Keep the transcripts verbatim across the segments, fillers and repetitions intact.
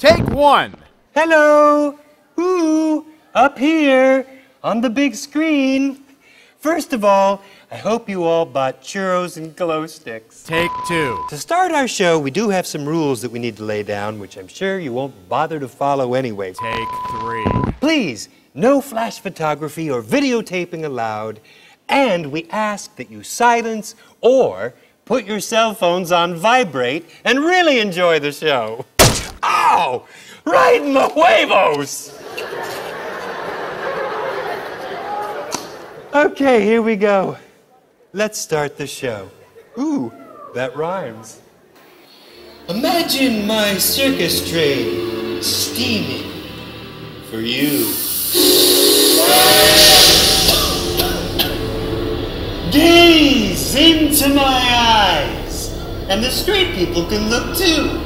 Take one. Hello. Ooh, up here on the big screen. First of all, I hope you all bought churros and glow sticks. Take two. To start our show, we do have some rules that we need to lay down, which I'm sure you won't bother to follow anyway. Take three. Please, no flash photography or videotaping allowed, and we ask that you silence or put your cell phones on vibrate and really enjoy the show. Ow! Right in the huevos! Okay, here we go. Let's start the show. Ooh, that rhymes. Imagine my circus train steaming for you. Gaze into my eyes, and the straight people can look too.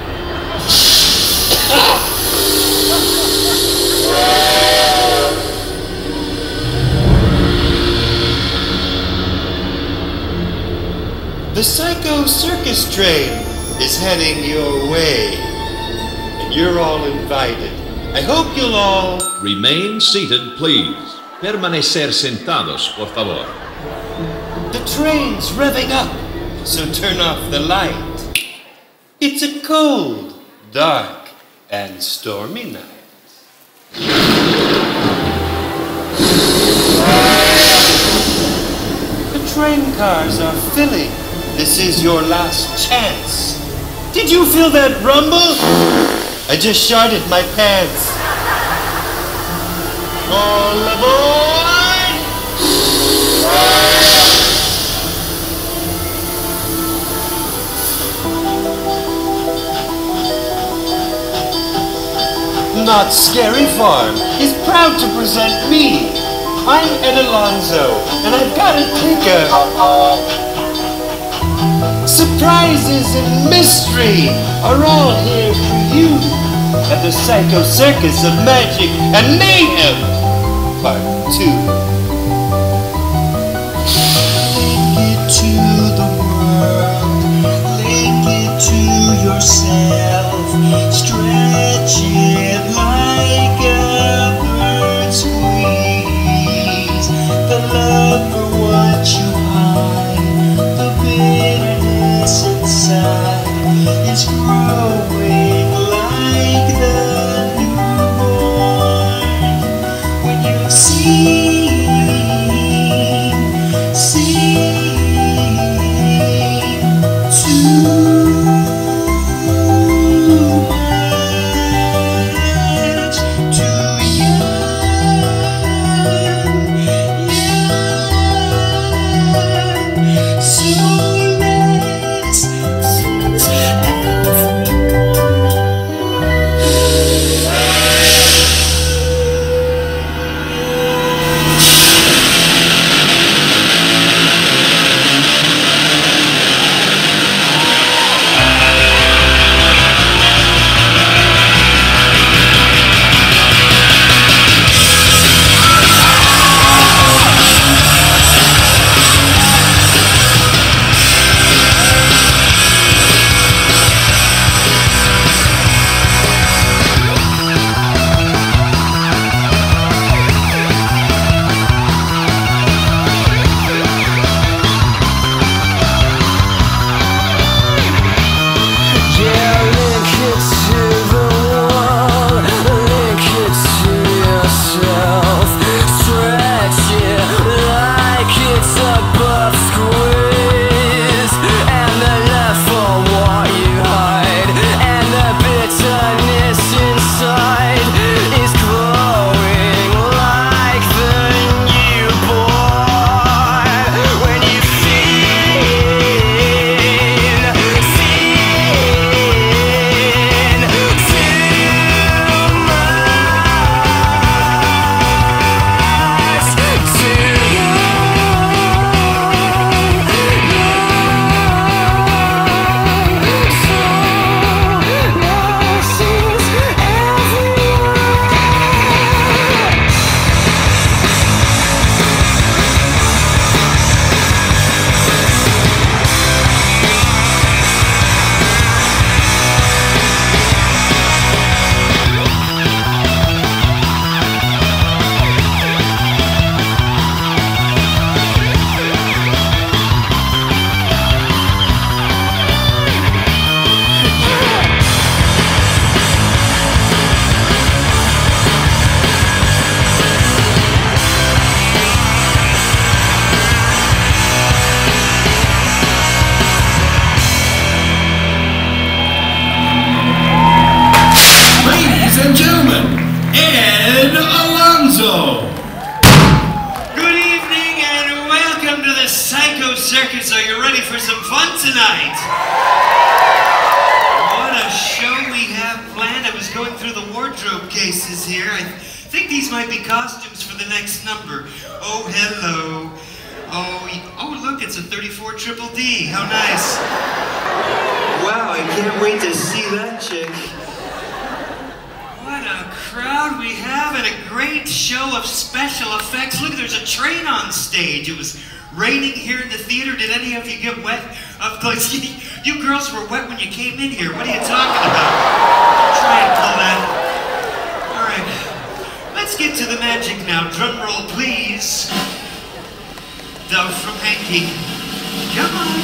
The Psycho Circus train is heading your way, and you're all invited. I hope you'll all... Remain seated, please. Permanecer sentados, por favor. The train's revving up, so turn off the light. It's a cold, dark, and stormy night. The train cars are filling. This is your last chance. Did you feel that rumble? I just sharted my pants. All aboard! Knott Scary Farm is proud to present me. I'm Alonzo, and I've got a ticker. Surprises and mystery are all here for you at the Psycho Circus of Magic and Mayhem, Part two. Link it to the world, link it to yourself, stretch it like a bird's wings, the love for what you hide, the bitterness inside is growing like the newborn. When you see, see to my Circus, are you ready for some fun tonight? What a show we have planned. I was going through the wardrobe cases here. I think these might be costumes for the next number. Oh, hello. Oh, oh, look, it's a thirty-four triple D. How nice. Wow, I can't wait to see that chick. What a crowd we have and a great show of special effects. Look, there's a train on stage. It was raining here in the theater. Did any of you get wet? Of course, you girls were wet when you came in here. What are you talking about? Try and pull that. All right, let's get to the magic now. Drum roll, please. Dove from Hanky. Come on.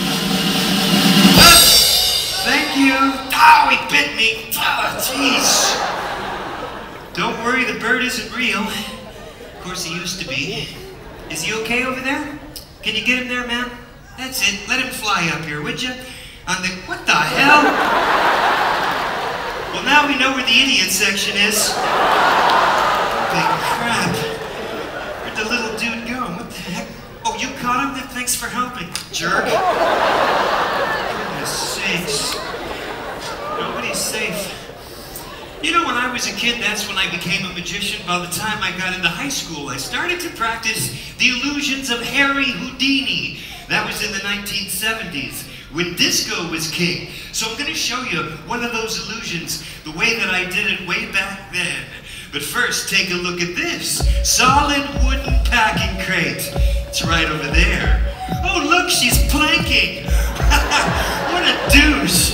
Ah, thank you. Oh, he bit me. Oh, jeez. Don't worry, the bird isn't real. Of course, he used to be. Is he okay over there? Can you get him there, ma'am? That's it. Let him fly up here, would you? On the... What the hell? Well, now we know where the idiot section is. Big crap. Where'd the little dude go? What the heck? Oh, you caught him? Then thanks for helping, jerk. Goodness sakes. Nobody's safe. You know, when I was a kid, that's when I became a magician. By the time I got into high school, I started to practice the illusions of Harry Houdini. That was in the nineteen seventies, when disco was king. So I'm going to show you one of those illusions, the way that I did it way back then. But first, take a look at this. Solid wooden packing crate. It's right over there. Oh, look, she's planking. What a douche.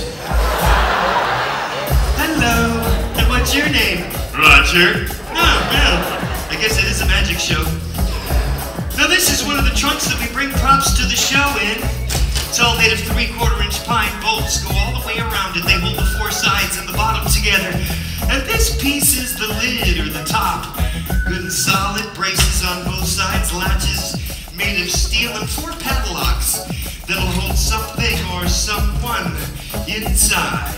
Hello. And what's your name? Roger. Oh, well, I guess it is a magic show. Now, this is one of the trunks that we bring props to the show in. It's all made of three-quarter inch pine. Bolts go all the way around it. They hold the four sides and the bottom together. And this piece is the lid, or the top. Good and solid, braces on both sides, latches made of steel, and four padlocks that'll hold something or someone inside.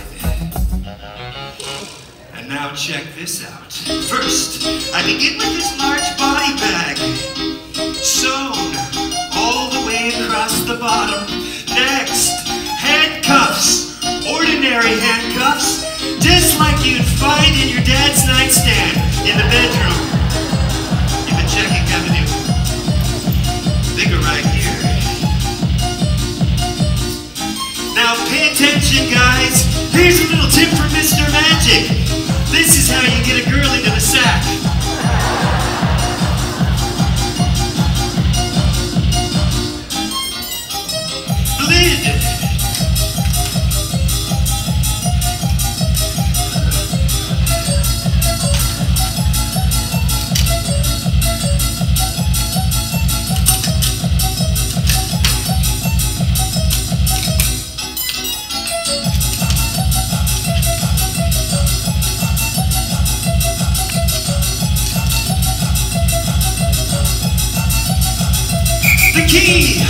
And now check this out. First, I begin with this large body bag, sewn all the way across the bottom. Next, handcuffs, ordinary handcuffs, just like you'd find in your dad's nightstand in the bedroom. You've been checking, haven't you? Bigger right here. Now pay attention, guys. Here's a little tip from Mister Magic. This is how you get a girl into the sack. Lid. The key!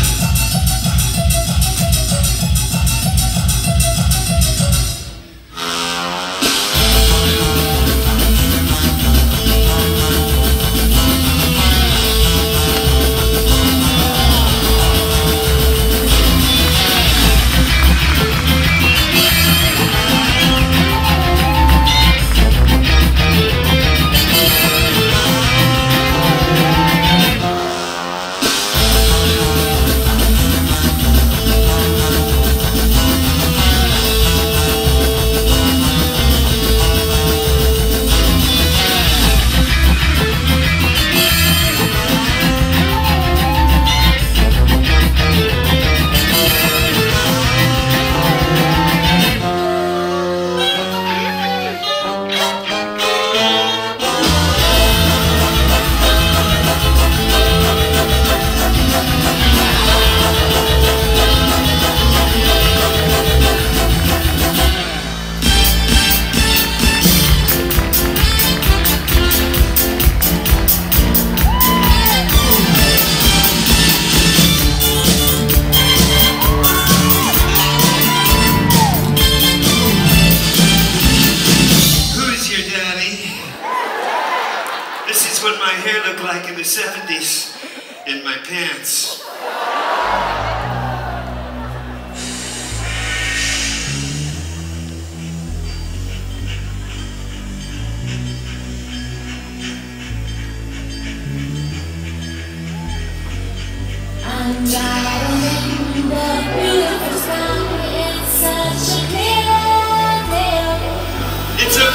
What my hair looked like in the seventies in my pants.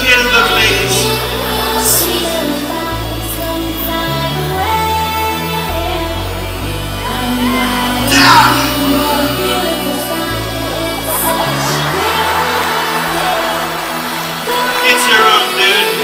here to look, ladies. It's your own, dude.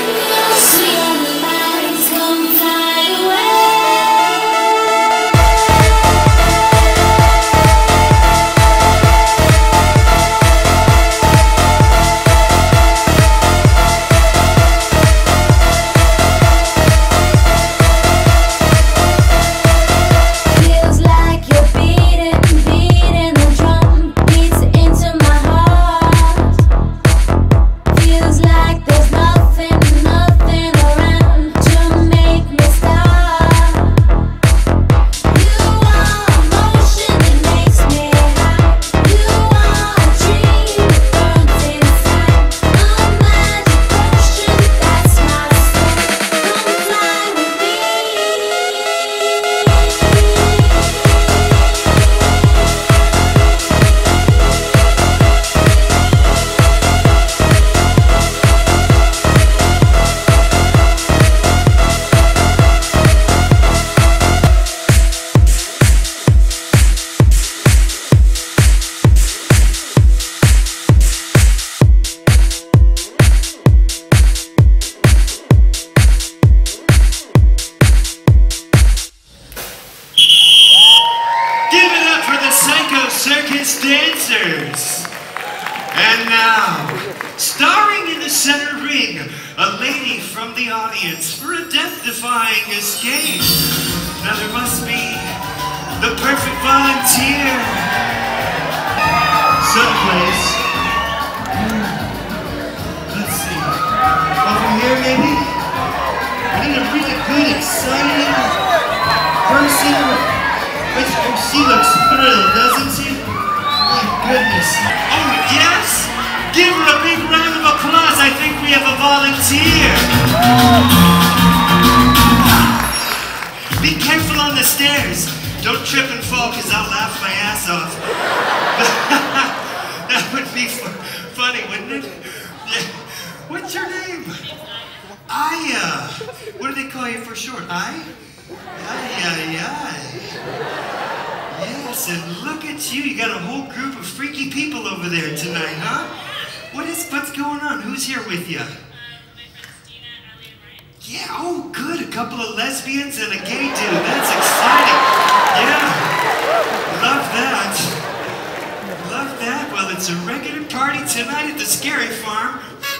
Circus dancers. And now, starring in the center ring, a lady from the audience for a death-defying escape. Now there must be the perfect volunteer someplace. Let's see. Over here, maybe? I need a really good, exciting person. She looks thrilled, doesn't she? My goodness. Oh, yes? Give her a big round of applause. I think we have a volunteer. Be careful on the stairs. Don't trip and fall, because I'll laugh my ass off. That would be funny, wouldn't it? Yeah. What's your name? Aya. What do they call you for short? I? Ay, ay, ay. Yes, and look at you. You got a whole group of freaky people over there tonight, huh? What is, what's going on? Who's here with you? Yeah, oh, good. A couple of lesbians and a gay dude. That's exciting. Yeah. Love that. Love that. Well, it's a regular party tonight at the Scary Farm.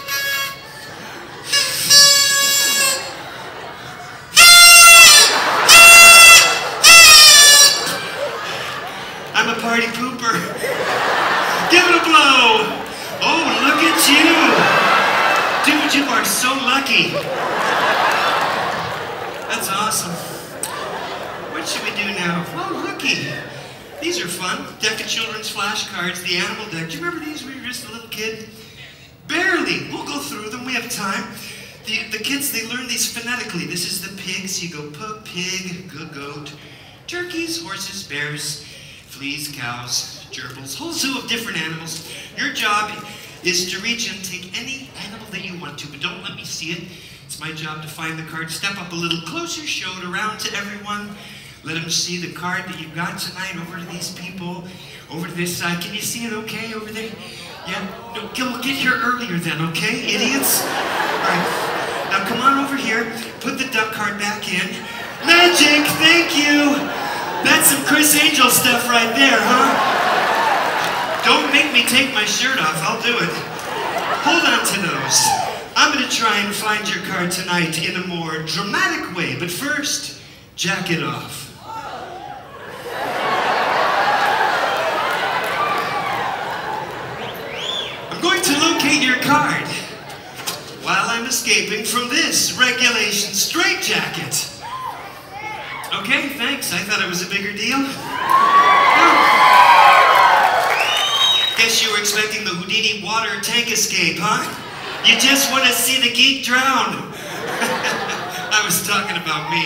I'm a party pooper. Give it a blow. Oh, look at you. Dude, you are so lucky. That's awesome. What should we do now? Oh, looky. These are fun. Deck of children's flashcards, the animal deck. Do you remember these when you were just a little kid? Barely. We'll go through them. We have time. The, the kids, they learn these phonetically. This is the pigs. You go pug, pig, good goat. Turkeys, horses, bears, fleas, cows, gerbils, whole zoo of different animals. Your job is to reach and take any animal that you want to, but don't let me see it. It's my job to find the card. Step up a little closer, show it around to everyone. Let them see the card that you've got tonight. Over to these people, over to this side. Can you see it okay over there? Yeah? No, get, get here earlier then, okay, idiots? All right, now come on over here. Put the duck card back in. Magic, thank you. That's some Chris Angel stuff right there, huh? Don't make me take my shirt off, I'll do it. Hold on to those. I'm gonna try and find your card tonight in a more dramatic way, but first, jack it off. I'm going to locate your card while I'm escaping from this regulation straitjacket. Okay, thanks. I thought it was a bigger deal. Oh. Guess you were expecting the Houdini water tank escape, huh? You just want to see the geek drown. I was talking about me.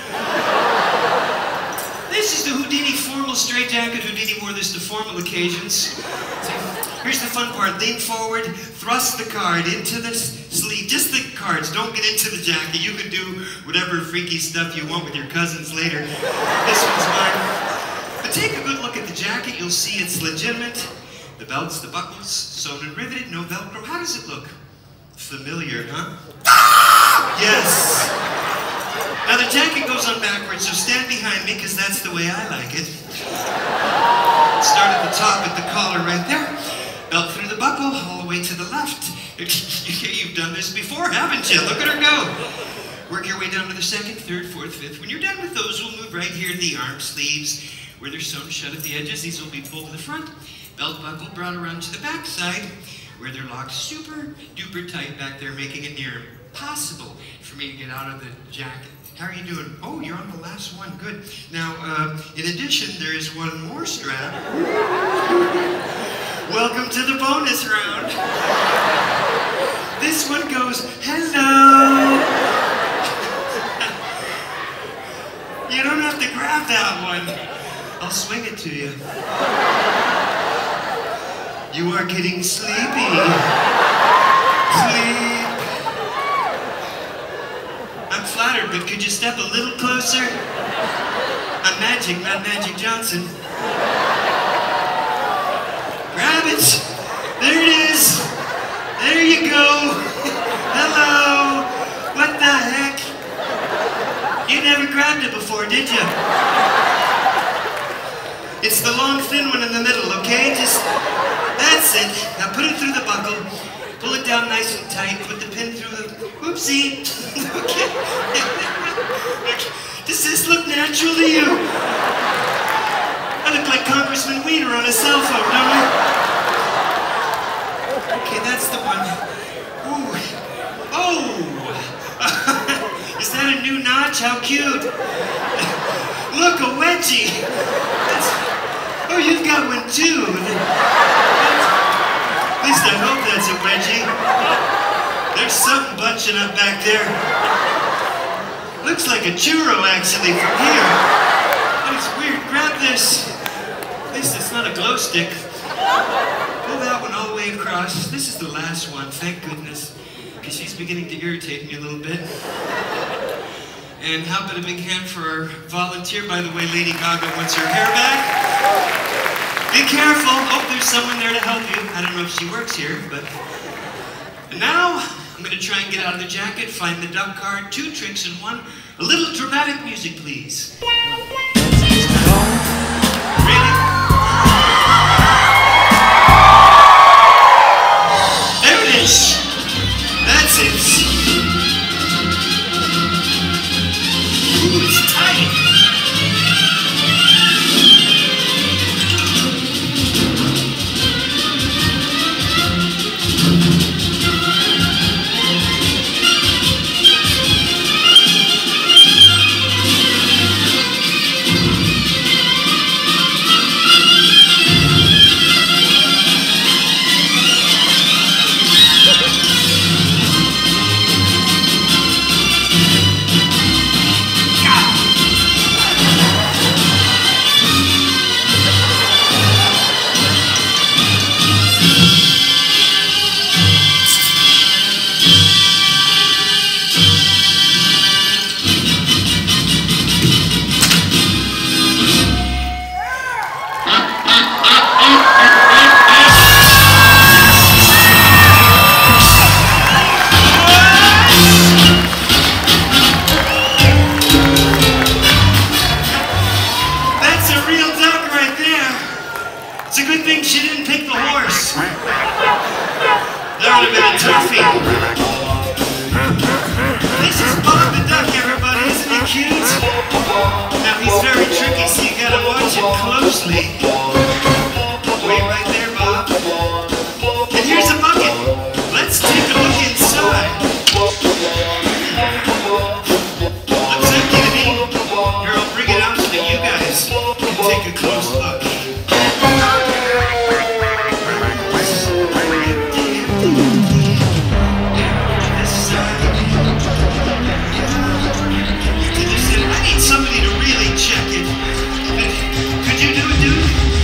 This is the Houdini formal straitjacket. Houdini wore this to formal occasions. So here's the fun part. Lean forward, thrust the card into the sleeve. just the cards. Don't get into the jacket. You can do whatever freaky stuff you want with your cousins later. This one's mine. But take a good look at the jacket. You'll see it's legitimate. The belts, the buckles, sewn and riveted, no Velcro. How does it look? Familiar, huh? Ah! Yes. Now the jacket goes on backwards, so stand behind me, because that's the way I like it. Start at the top at the collar right there. Belt through the buckle, all the way to the left. You've done this before, haven't you? Look at her go. Work your way down to the second, third, fourth, fifth. When you're done with those, we'll move right here to the arm sleeves, where they're sewn shut at the edges. These will be pulled to the front. Belt buckle brought around to the back side, where they're locked super duper tight back there, making it near impossible for me to get out of the jacket. How are you doing? Oh, you're on the last one. Good. Now, uh, in addition, there is one more strap. Welcome to the bonus round. This one goes, hello. You don't have to grab that one. I'll swing it to you. You are getting sleepy. Sleep. I'm flattered, but could you step a little closer? I'm Magic, not Magic Johnson. Grab it. There it is. There you go. Hello. What the heck? You never grabbed it before, did you? It's the long, thin one in the middle, okay? Just, that's it. Now put it through the buckle. Pull it down nice and tight. Put the pin through the, whoopsie. Okay. Does this look natural to you? I look like Congressman Wiener on a cell phone, don't I? Okay, that's the one. Ooh. Oh! Is that a new notch? How cute. Look, a wedgie. That's, oh, you've got one too. At least I hope that's a wedgie. There's something bunching up back there. Looks like a churro, actually, from here. That's weird. Grab this. At least it's not a glow stick. Pull that one all the way across. This is the last one, thank goodness, because she's beginning to irritate me a little bit. And how about a big hand for our volunteer? By the way, Lady Gaga wants her hair back. Be careful. Oh, there's someone there to help you. I don't know if she works here, but... And now, I'm going to try and get out of the jacket, find the duck card, two tricks in one. A little dramatic music, please. Really? There it is. That's it. Ooh, it's tight. Somebody to really check it. Could you do it, dude?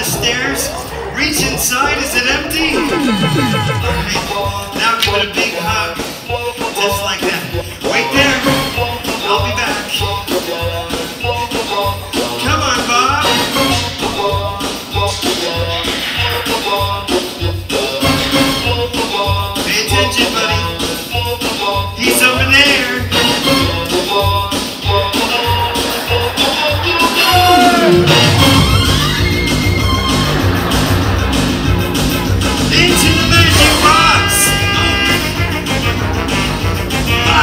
stairs. Reach inside. Is it empty? Alright. Now give it a big hug. Just like that. Wait there. I'll be back. Come on, Bob. Pay attention, buddy. He's over there. Into the magic box.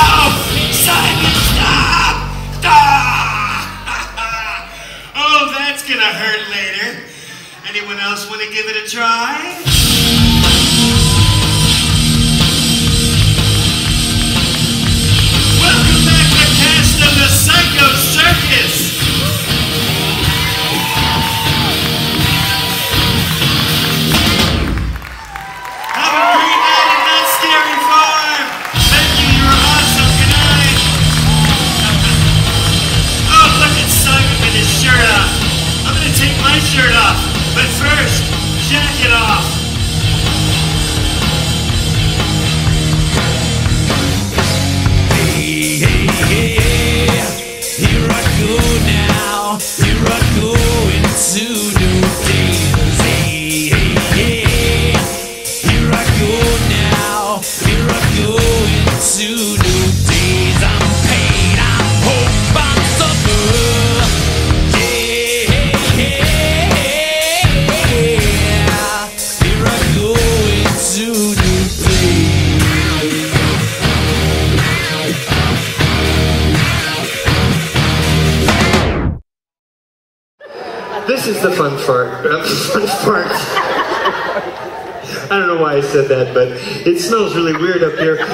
Simon, stop! Ah! Oh, that's gonna hurt later. Anyone else want to give it a try? Welcome back to cast of the Psycho Circus! Have a great night at that scary farm! Thank you, you were awesome, good night! Oh, look at Simon with his shirt off! I'm gonna take my shirt off, but first, jacket off! Hey, hey, hey, here I go now, here I go into new days. Hey, hey, hey, here I go now, here I go into new days. I'm pain, I'm hope, I'm suffer. Hey, hey, hey, here I go into new days. This is the fun part. Uh, fun part. I don't know why I said that, but it smells really weird up here.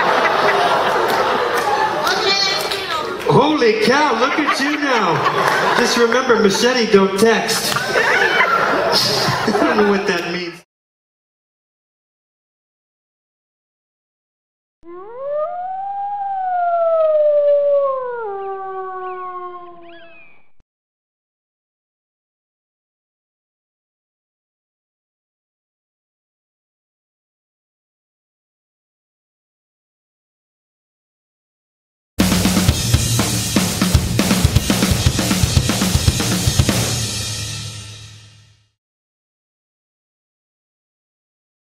Holy cow, look at you now. Just remember, machete don't text. I don't know what that means.